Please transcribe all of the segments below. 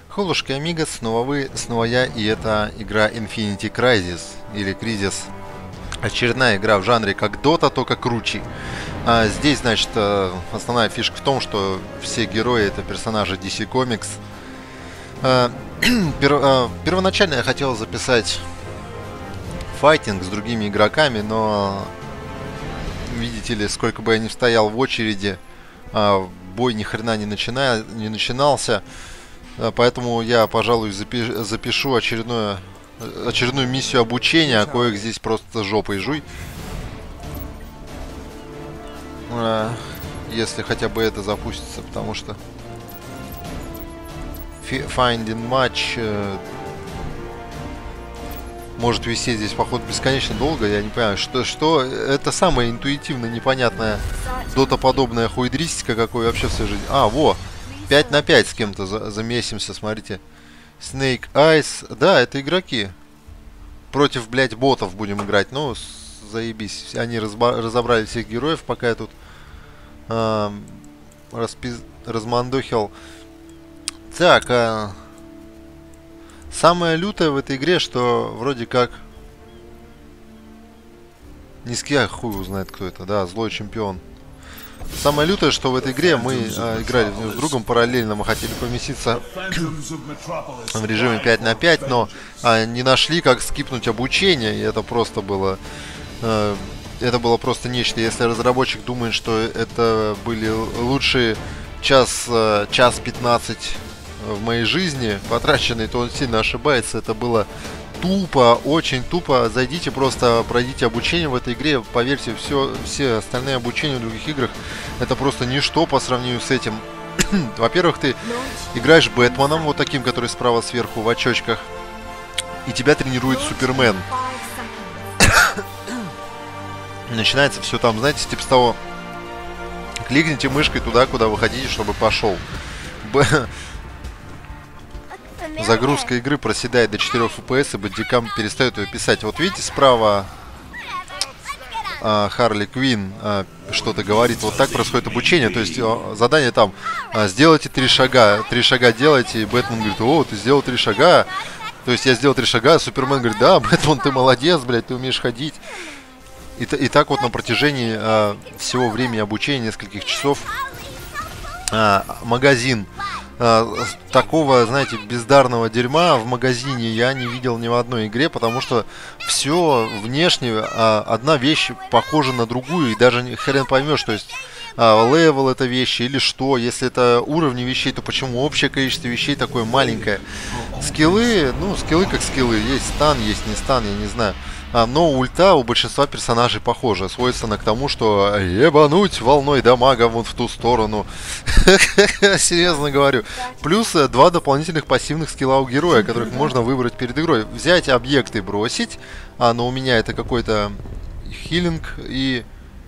Холушки Амиго, снова вы, снова я, и это игра Infinity Crisis, или Кризис. Очередная игра в жанре как Dota, только круче. Здесь, значит, основная фишка в том, что все герои это персонажи DC Comics. Первоначально я хотел записать файтинг с другими игроками, но видите ли, сколько бы я ни стоял в очереди, бой ни хрена не начинался. Поэтому я, пожалуй, запишу очередную миссию обучения, а коих здесь просто жопой жуй. Если хотя бы это запустится, потому что Finding Match может висеть здесь, походу, бесконечно долго. Я не понимаю, что это самая интуитивно непонятная дота-подобная хуйдристика, какой вообще в своей жизни. Во! 5 на 5 с кем-то замесимся, смотрите. Snake Eyes. Да, это игроки. Против, блядь, ботов будем играть. Ну, заебись. Они разобрали всех героев, пока я тут размандохил. Так, самое лютое в этой игре, что вроде как... Низкий, хуй узнает, кто это. Да, злой чемпион. Самое лютое, что в этой игре мы играли с другом параллельно, мы хотели поместиться в режиме 5 на 5, но не нашли, как скипнуть обучение, и это просто было просто нечто. Если разработчик думает, что это были лучшие час 15 в моей жизни потраченные, то он сильно ошибается. Это было тупо, очень тупо. Зайдите, просто пройдите обучение в этой игре. Поверьте, все остальные обучения в других играх это просто ничто по сравнению с этим. Во-первых, ты играешь Бэтменом, вот таким, который справа сверху в очочках, и тебя тренирует Супермен. Начинается все там, знаете, типа с того: кликните мышкой туда, куда вы хотите, чтобы пошел. Загрузка игры проседает до 4 FPS, и бодикам перестает ее писать. Вот видите, справа Харли Квинн что-то говорит. Вот так происходит обучение. То есть задание там: сделайте 3 шага. 3 шага делайте. И Бэтмен говорит: о, ты сделал 3 шага. То есть я сделал 3 шага. Супермен говорит: да, Бэтмен, ты молодец, блядь, ты умеешь ходить. И так вот на протяжении всего времени обучения, нескольких часов. Магазин. Такого, знаете, бездарного дерьма в магазине я не видел ни в одной игре, потому что все внешне, одна вещь похожа на другую, и даже хрен поймешь, то есть левел это вещи или что. Если это уровни вещей, то почему общее количество вещей такое маленькое? Скиллы, ну, скиллы как скиллы, есть стан, есть не стан, я не знаю. Но ульта у большинства персонажей похожа, свойственно к тому, что ебануть волной дамага вот в ту сторону. Серьезно говорю. Плюс 2 дополнительных пассивных скилла у героя, которых можно выбрать перед игрой. Взять объекты и бросить. Но у меня это какой-то хилинг и...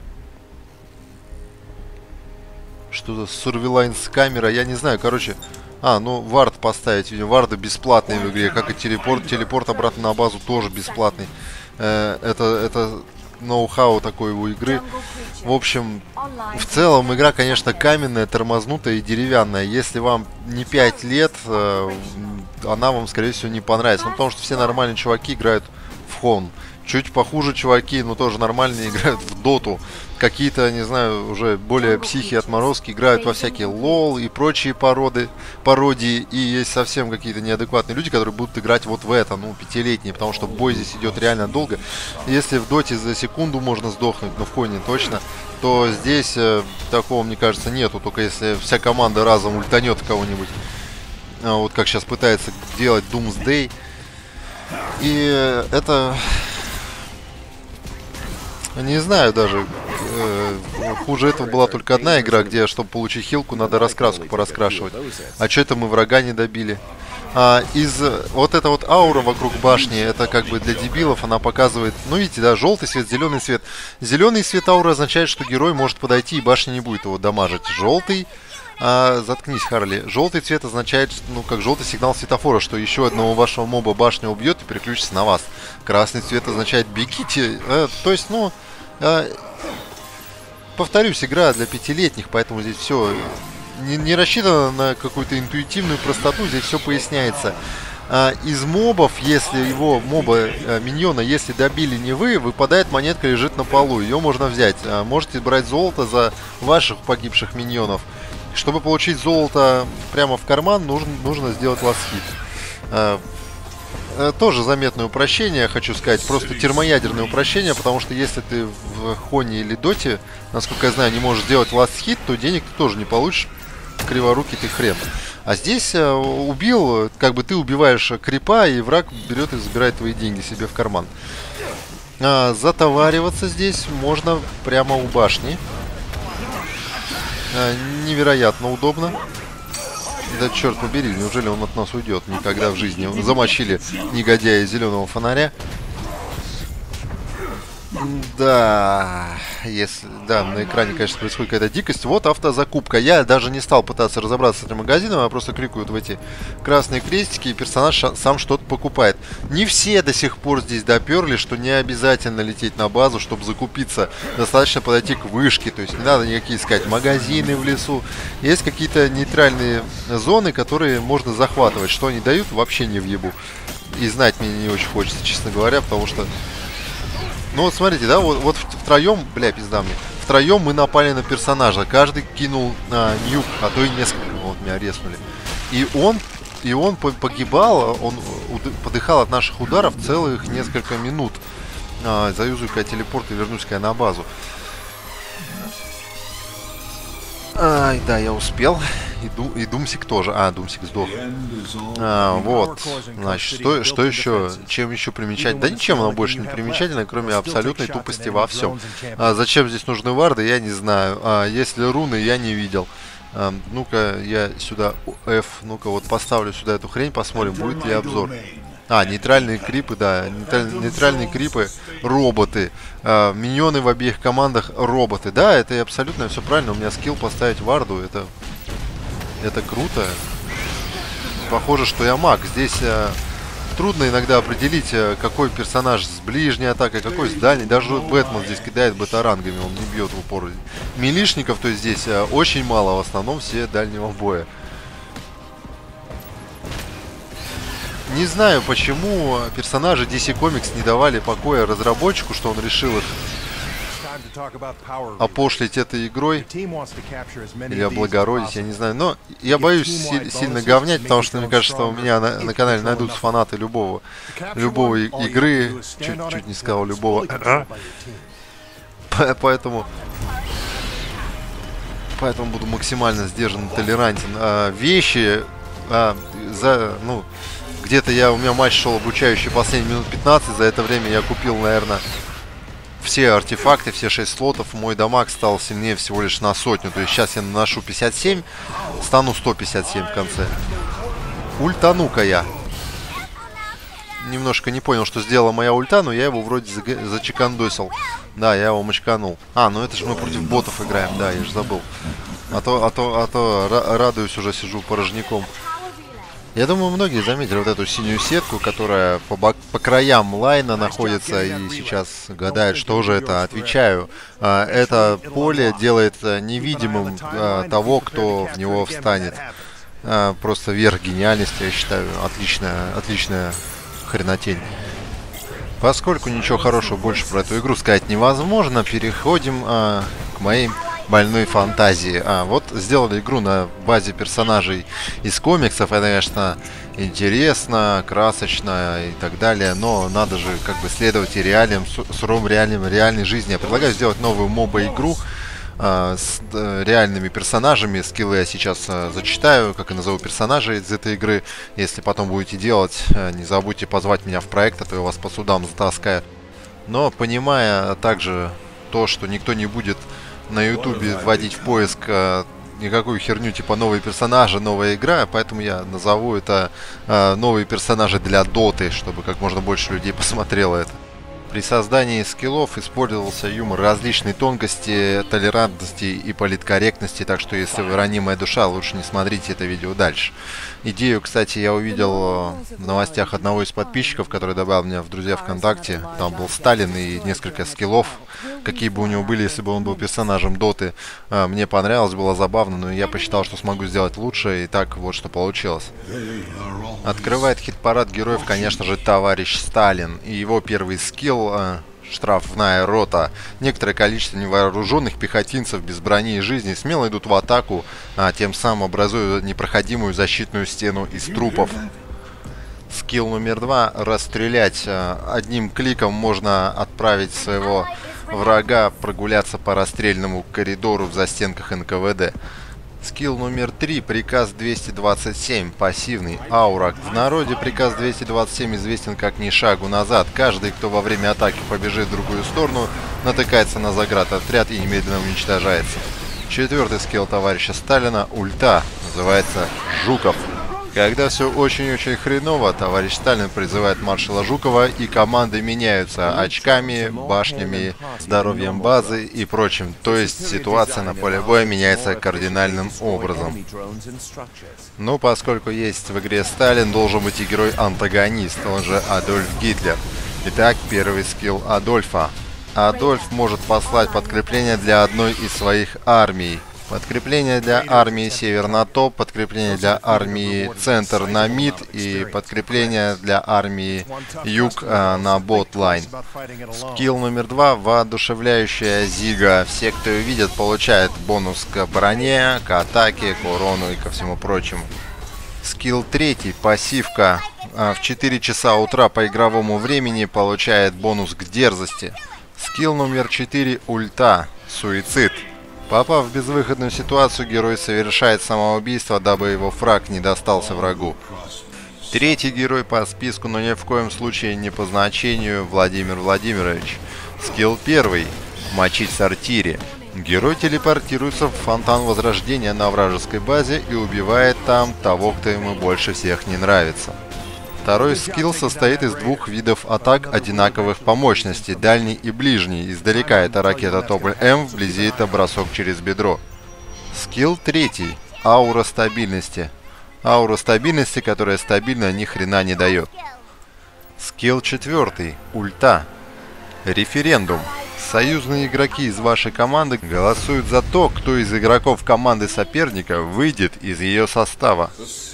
Что-то Surveillance камера, я не знаю, короче... ну вард поставить, видимо, варды бесплатные в игре, как и телепорт. Телепорт обратно на базу тоже бесплатный. Это ноу-хау такой у игры. В общем, в целом игра, конечно, каменная, тормознутая и деревянная. Если вам не 5 лет, она вам, скорее всего, не понравится. Ну, потому что все нормальные чуваки играют в Хон. Чуть похуже чуваки, но тоже нормальные, играют в доту. Какие-то, не знаю, уже более психи отморозки играют во всякие лол и прочие пародии. И есть совсем какие-то неадекватные люди, которые будут играть вот в это, ну, 5-летние, потому что бой здесь идет реально долго. Если в доте за секунду можно сдохнуть, но в Коне точно, то здесь такого, мне кажется, нету. Только если вся команда разом ультанет кого-нибудь. Вот как сейчас пытается делать Doomsday. И это... Не знаю даже. Хуже этого была только одна игра, где, чтобы получить хилку, надо раскраску пораскрашивать. А что это мы врага не добили? Вот эта вот аура вокруг башни, это как бы для дебилов, она показывает, ну видите, да, желтый свет, зеленый свет. Зеленый свет ауры означает, что герой может подойти, и башня не будет его дамажить. Желтый... заткнись, Харли. Желтый цвет означает, ну, как желтый сигнал светофора, что еще одного вашего моба башня убьет и переключится на вас. Красный цвет означает бегите. То есть, ну, повторюсь, игра для 5-летних, поэтому здесь все не рассчитано на какую-то интуитивную простоту, здесь все поясняется. Из мобов, если его миньона, если добили не вы, выпадает монетка, лежит на полу, ее можно взять. Можете брать золото за ваших погибших миньонов. Чтобы получить золото прямо в карман, нужно сделать ласт-хит. Тоже заметное упрощение, хочу сказать, просто термоядерное упрощение, потому что если ты в Хоне или Доте, насколько я знаю, не можешь сделать ласт-хит, то денег ты тоже не получишь, криворукий ты хрен. А здесь убил, как бы ты убиваешь крипа, и враг берет и забирает твои деньги себе в карман. Затовариваться здесь можно прямо у башни. Невероятно удобно. Да черт побери, неужели он от нас уйдет? Никогда в жизни. Замочили негодяя зеленого фонаря. Да, если, да, на экране, конечно, происходит какая-то дикость. Вот автозакупка. Я даже не стал пытаться разобраться с этим магазином, а просто кликаю в эти красные крестики, и персонаж сам что-то покупает. Не все до сих пор здесь доперли, что не обязательно лететь на базу, чтобы закупиться. Достаточно подойти к вышке, то есть не надо никакие искать магазины в лесу. Есть какие-то нейтральные зоны, которые можно захватывать. Что они дают, вообще не въебу. И знать мне не очень хочется, честно говоря, потому что... Ну вот смотрите, да, вот втроем, бля, пизда мне, втроем мы напали на персонажа, каждый кинул нюк, а то и несколько, вот меня резнули. И он погибал, он подыхал от наших ударов целых несколько минут. Заюзаю-ка телепорт и вернусь-ка я на базу. Ай, да, я успел. И Думсик тоже. Думсик сдох. Вот. Значит, что еще? Чем еще примечательно? Да ничем оно больше не примечательно, кроме абсолютной тупости во всем. Зачем здесь нужны варды, я не знаю. Если руны, я не видел. Ну-ка, я сюда F. Ну-ка, вот поставлю сюда эту хрень, посмотрим, будет ли обзор. Нейтральные крипы, да. Нейтральные крипы, роботы. Миньоны в обеих командах, роботы. Да, это абсолютно все правильно. У меня скилл поставить варду. Это круто. Похоже, что я маг. Здесь трудно иногда определить, какой персонаж с ближней атакой, какой с дальней. Даже Бэтмен здесь кидает бета-рангами, он не бьет в упор. Милишников, то есть здесь очень мало, в основном все дальнего боя. Не знаю, почему персонажи DC Comics не давали покоя разработчику, что он решил их опошлить этой игрой или облагородить, я не знаю. Но я боюсь сильно говнять, потому что мне кажется, что у меня на канале найдутся фанаты любого игры, чуть не сказал любого. Поэтому буду максимально сдержан и толерантен. Вещи где-то у меня матч шел обучающий последние минут 15. За это время я купил, наверное, все артефакты, все 6 слотов. Мой дамаг стал сильнее всего лишь на 100. То есть сейчас я наношу 57, стану 157 в конце. Ультану-ка я. Немножко не понял, что сделала моя ульта, но я его вроде зачекандосил. Да, я его мочканул. Ну это же мы против ботов играем, да, я же забыл. А то радуюсь, уже сижу порожняком. Я думаю, многие заметили вот эту синюю сетку, которая по краям лайна находится, и сейчас гадают, что же это. Отвечаю, это поле делает невидимым того, кто в него встанет. Просто верх гениальности, я считаю, отличная хренотень. Поскольку ничего хорошего больше про эту игру сказать невозможно, переходим к моей больной фантазии. Вот сделали игру на базе персонажей из комиксов. Это, конечно, интересно, красочно и так далее, но надо же как бы следовать и реалиям, суровым реальной жизни. Я предлагаю сделать новую моба-игру с реальными персонажами. Скиллы я сейчас зачитаю, как и назову персонажей из этой игры. Если потом будете делать, не забудьте позвать меня в проект, а то я вас по судам затаскаю. Но понимая также то, что никто не будет на ютубе вводить в поиск никакую херню типа новые персонажи, новая игра, поэтому я назову это новые персонажи для доты, чтобы как можно больше людей посмотрело это. При создании скиллов использовался юмор, различные тонкости, толерантности и политкорректности, так что если вы ранимая душа, лучше не смотрите это видео дальше. Идею, кстати, я увидел в новостях одного из подписчиков, который добавил меня в друзья ВКонтакте. Там был Сталин и несколько скиллов, какие бы у него были, если бы он был персонажем Доты. Мне понравилось, было забавно, но я посчитал, что смогу сделать лучше, и так вот что получилось. Открывает хит-парад героев, конечно же, товарищ Сталин, и его первый скилл штрафная рота. Некоторое количество невооруженных пехотинцев без брони и жизни смело идут в атаку, тем самым образуя непроходимую защитную стену из трупов. Скилл номер 2 — расстрелять. Одним кликом можно отправить своего врага прогуляться по расстрельному коридору в застенках НКВД. Скилл номер 3 — приказ 227, пассивный, аура. В народе приказ 227 известен как «ни шагу назад». Каждый, кто во время атаки побежит в другую сторону, натыкается на заградотряд и немедленно уничтожается. Четвертый скилл товарища Сталина — ульта, называется «Жуков». Когда все очень-очень хреново, товарищ Сталин призывает маршала Жукова, и команды меняются очками, башнями, здоровьем базы и прочим. То есть ситуация на поле боя меняется кардинальным образом. Но поскольку есть в игре Сталин, должен быть и герой-антагонист, он же Адольф Гитлер. Итак, первый скилл Адольфа. Адольф может послать подкрепление для одной из своих армий. Подкрепление для армии Север на топ, подкрепление для армии Центр на мид и подкрепление для армии Юг на ботлайн. Скилл номер 2 — воодушевляющая зига. Все, кто ее видит, получают бонус к броне, к атаке, к урону и ко всему прочему. Скилл 3 — пассивка. В 4 часа утра по игровому времени получает бонус к дерзости. Скилл номер 4 — ульта, суицид. Попав в безвыходную ситуацию, герой совершает самоубийство, дабы его фраг не достался врагу. Третий герой по списку, но ни в коем случае не по значению — Владимир Владимирович. Скилл 1 — мочить сортире. Герой телепортируется в фонтан возрождения на вражеской базе и убивает там того, кто ему больше всех не нравится. Второй скилл состоит из двух видов атак одинаковых по мощности, дальний и ближний. Издалека это ракета Тополь М, вблизи это бросок через бедро. Скилл 3 — аура стабильности. Аура стабильности, которая стабильно ни хрена не дает. Скилл 4 — ульта. Референдум. Союзные игроки из вашей команды голосуют за то, кто из игроков команды соперника выйдет из ее состава.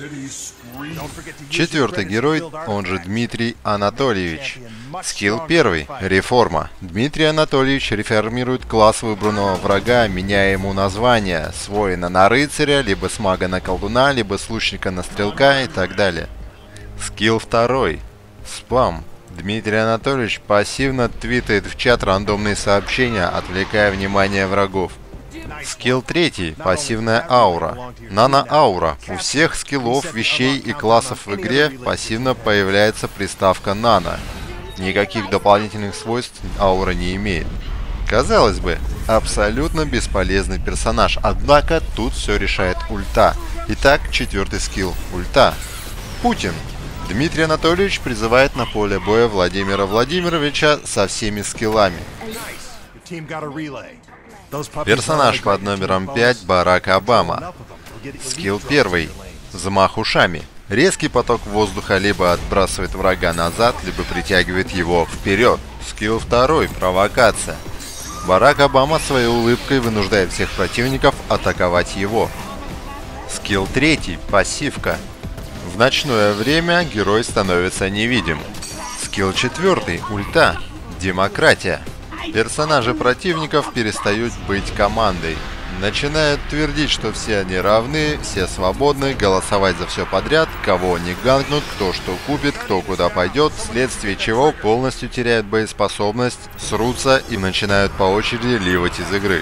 Четвертый герой, он же Дмитрий Анатольевич. Скилл 1 — реформа. Дмитрий Анатольевич реформирует класс выбранного врага, меняя ему название с воина на рыцаря, либо с мага на колдуна, либо с лучника на стрелка и так далее. Скилл 2 — спам. Дмитрий Анатольевич пассивно твитает в чат рандомные сообщения, отвлекая внимание врагов. Скилл 3 — пассивная аура. Нано-аура. У всех скиллов, вещей и классов в игре пассивно появляется приставка «нано». Никаких дополнительных свойств аура не имеет. Казалось бы, абсолютно бесполезный персонаж, однако тут все решает ульта. Итак, четвертый скилл — ульта. Путин. Дмитрий Анатольевич призывает на поле боя Владимира Владимировича со всеми скиллами. Персонаж под номером 5 — Барак Обама. Скилл 1 — взмах ушами. Резкий поток воздуха либо отбрасывает врага назад, либо притягивает его вперед. Скилл 2 — провокация. Барак Обама своей улыбкой вынуждает всех противников атаковать его. Скилл 3 — пассивка. В ночное время герой становится невидим. Скилл 4 — ульта. Демократия. Персонажи противников перестают быть командой. Начинают твердить, что все они равны, все свободны, голосовать за все подряд, кого не ганкнут, кто что купит, кто куда пойдет, вследствие чего полностью теряют боеспособность, срутся и начинают по очереди ливать из игры.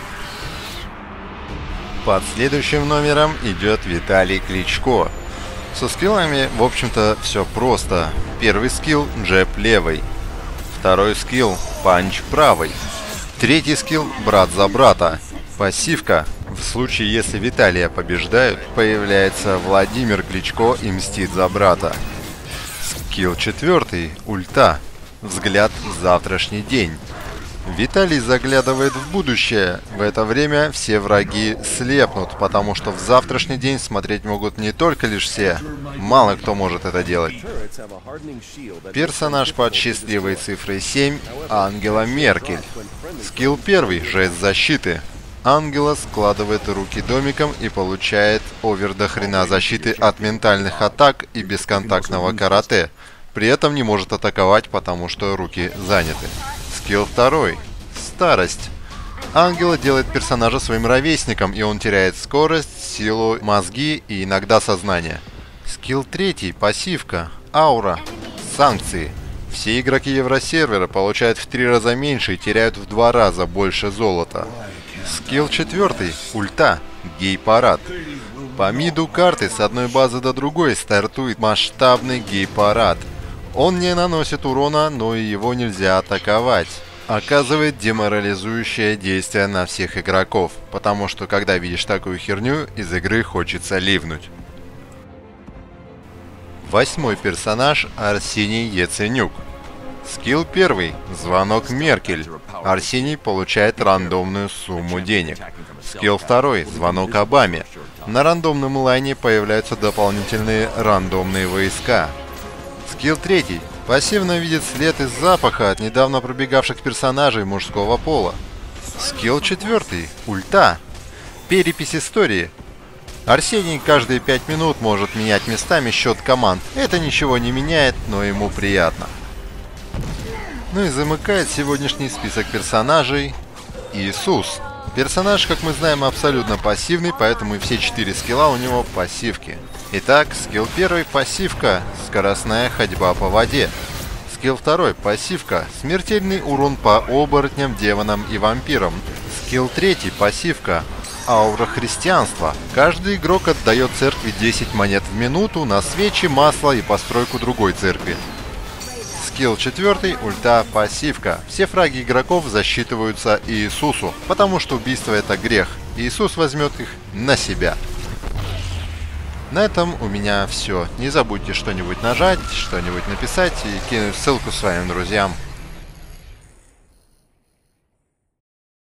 Под следующим номером идет Виталий Кличко. Со скиллами, в общем-то, все просто. Первый скилл — джеб левый. Второй скилл — панч правый. Третий скилл — брат за брата. Пассивка. В случае, если Виталия побеждают, появляется Владимир Кличко и мстит за брата. Скилл 4 — ульта. Взгляд в завтрашний день. Виталий заглядывает в будущее. В это время все враги слепнут, потому что в завтрашний день смотреть могут не только лишь все. Мало кто может это делать. Персонаж под счастливой цифрой 7 – Ангела Меркель. Скилл 1 – жест защиты. Ангела складывает руки домиком и получает овер до хрена защиты от ментальных атак и бесконтактного карате. При этом не может атаковать, потому что руки заняты. Скилл 2. Старость. Ангела делает персонажа своим ровесником, и он теряет скорость, силу, мозги и иногда сознание. Скилл 3. Пассивка. Аура. Санкции. Все игроки Евросервера получают в 3 раза меньше и теряют в 2 раза больше золота. Скилл 4. Ульта. Гей-парад. По миду карты с одной базы до другой стартует масштабный гей-парад. Он не наносит урона, но и его нельзя атаковать. Оказывает деморализующее действие на всех игроков, потому что когда видишь такую херню, из игры хочется ливнуть. 8 персонаж Арсений Яценюк. Скилл 1. Звонок Меркель. Арсений получает рандомную сумму денег. Скилл 2. Звонок Обаме. На рандомном лайне появляются дополнительные рандомные войска. Скилл 3. Пассивно видит след из запаха от недавно пробегавших персонажей мужского пола. Скилл 4. Ульта. Перепись истории. Арсений каждые 5 минут может менять местами счет команд. Это ничего не меняет, но ему приятно. Ну и замыкает сегодняшний список персонажей Иисус. Персонаж, как мы знаем, абсолютно пассивный, поэтому и все 4 скилла у него пассивки. Итак, скилл 1 – пассивка, скоростная ходьба по воде. Скилл 2 – пассивка, смертельный урон по оборотням, демонам и вампирам. Скилл 3 – пассивка, аура христианства. Каждый игрок отдает церкви 10 монет в минуту на свечи, масло и постройку другой церкви. Скилл 4 – ульта пассивка. Все фраги игроков засчитываются Иисусу, потому что убийство это грех. Иисус возьмет их на себя. На этом у меня все. Не забудьте что-нибудь нажать, что-нибудь написать и кинуть ссылку своим друзьям.